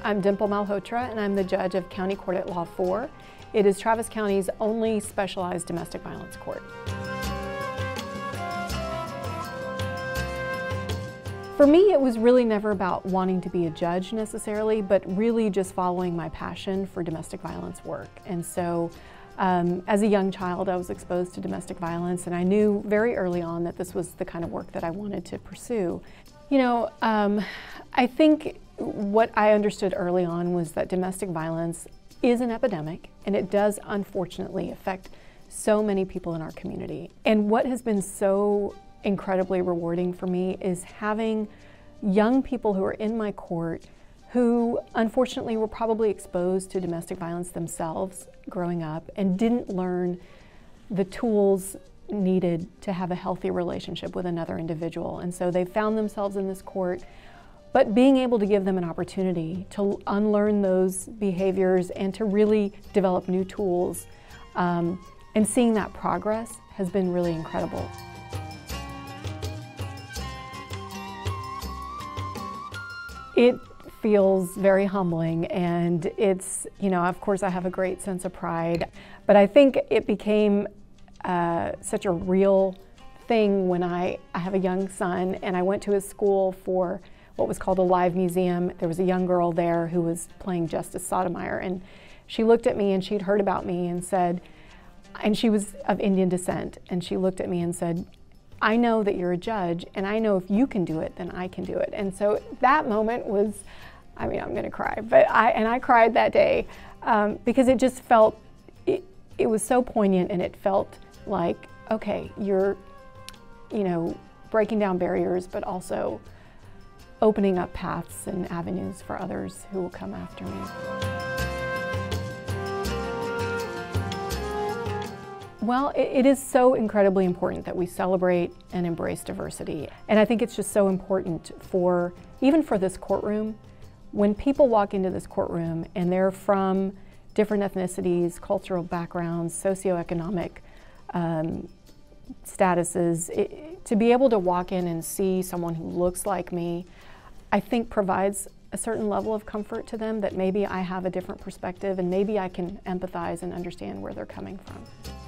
I'm Dimple Malhotra, and I'm the judge of County Court at Law 4. It is Travis County's only specialized domestic violence court. For me, it was really never about wanting to be a judge necessarily, but really just following my passion for domestic violence work. And so, as a young child, I was exposed to domestic violence, and I knew very early on that this was the kind of work that I wanted to pursue. You know, I think what I understood early on was that domestic violence is an epidemic, and it does unfortunately affect so many people in our community. And what has been so incredibly rewarding for me is having young people who are in my court who unfortunately were probably exposed to domestic violence themselves growing up and didn't learn the tools needed to have a healthy relationship with another individual. And so they found themselves in this court, but being able to give them an opportunity to unlearn those behaviors and to really develop new tools, and seeing that progress has been really incredible. It feels very humbling, and it's, you know, of course I have a great sense of pride, but I think it became such a real thing when I have a young son, and I went to his school for what was called a live museum. There was a young girl there who was playing Justice Sotomayor, and she looked at me and she'd heard about me and said, and she was of Indian descent, and she looked at me and said, "I know that you're a judge, and I know if you can do it, then I can do it." And so that moment was, I mean, I'm gonna cry, but I cried that day because it just felt, it was so poignant, and it felt like, okay, you're, you know, breaking down barriers, but also opening up paths and avenues for others who will come after me. Well, it is so incredibly important that we celebrate and embrace diversity. And I think it's just so important for, even for this courtroom, when people walk into this courtroom and they're from different ethnicities, cultural backgrounds, socioeconomic statuses, to be able to walk in and see someone who looks like me, I think provides a certain level of comfort to them that maybe I have a different perspective and maybe I can empathize and understand where they're coming from.